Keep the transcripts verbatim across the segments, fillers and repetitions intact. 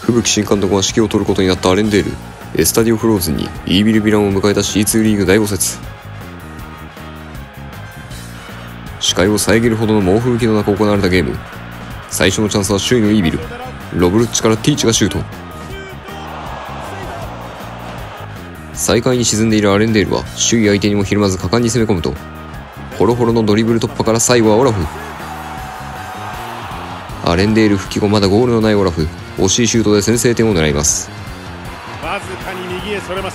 吹雪新監督が指揮を執ることになったアレンデール。エスタディオフローズンにイービル・ヴィランを迎えた シーツー リーグだいご節。視界を遮るほどの猛吹雪の中行われたゲーム。最初のチャンスは首位のイービル。ロブルッチからティーチがシュート。最下位に沈んでいるアレンデールは首位相手にもひるまず果敢に攻め込むと、ホロホロのドリブル突破から最後はオラフ。アレンデール復帰後まだゴールのないオラフ、惜しいシュートで先制点を狙います。 わずかに右へそれました。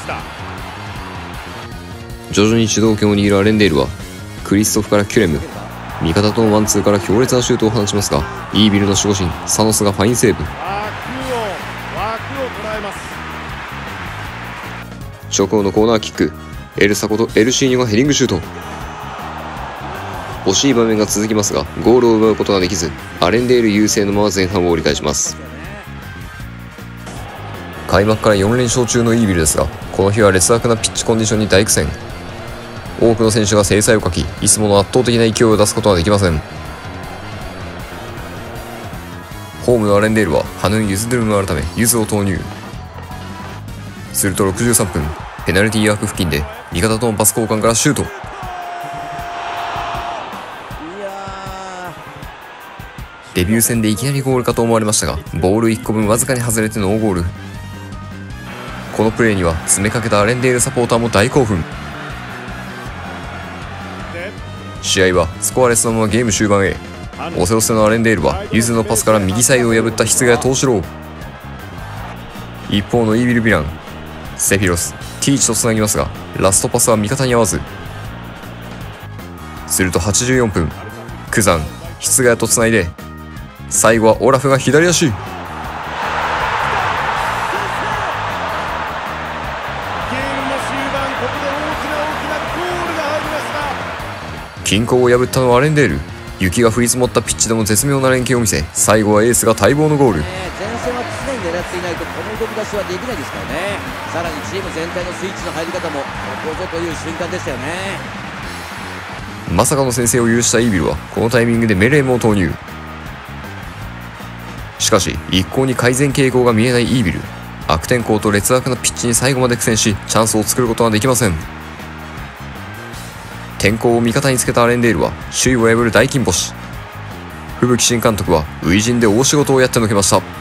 徐々に主導権を握るアレンデールはクリストフからキュレム、味方とのワンツーから強烈なシュートを放ちますが、イービルの守護神サノスがファインセーブ。 枠を枠を捉えます。 直後のコーナーキック、エルサことエルシーニョがヘディングシュート。惜しい場面が続きますがゴールを奪うことができず、アレンデール優勢のまま前半を折り返します。開幕からよん連勝中のイービルですが、この日は劣悪なピッチコンディションに大苦戦。多くの選手が精彩を欠き、いつもの圧倒的な勢いを出すことはできません。ホームのアレンデールはハヌン・ユズドゥルム改めユズを投入。するとろくじゅうさんぷん、ペナルティーアーク付近で味方とのパス交換からシュート。デビュー戦でいきなりゴールかと思われましたが、ボールいっこぶんわずかに外れてノーゴール。このプレーには詰めかけたアレンデールサポーターも大興奮。試合はスコアレスのままゲーム終盤へ。オセロセのアレンデールはユズのパスから右サイドを破った筆ヶ谷藤四郎。一方のイービル・ヴィラン、セフィロス、ティーチとつなぎますがラストパスは味方に合わず。するとはちじゅうよんぷん、クザン、筆ヶ谷とつないで最後はオラフが左足。均衡を破ったのはアレンデール。雪が降り積もったピッチでも絶妙な連携を見せ、最後はエースが待望のゴール。 前線は常に狙っていないとこの動き出しはできないですからね。さらにチーム全体のスイッチの入り方もここぞという瞬間でしたよね。 まさかの先制を許したイービルはこのタイミングでメレームを投入。しかし一向に改善傾向が見えないイービル。悪天候と劣悪なピッチに最後まで苦戦し、チャンスを作ることはできません。天候を味方につけたアレンデールは首位を破る大金星。吹雪新監督は初陣で大仕事をやってのけました。